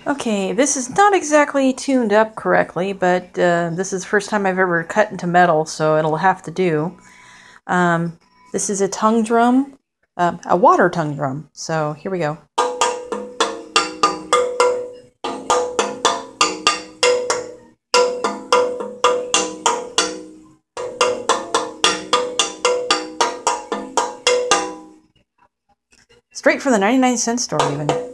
Okay, this is not exactly tuned up correctly, but this is the first time I've ever cut into metal, so it'll have to do. This is a tongue drum, a water tongue drum, so here we go. Straight from the 99-cent store even.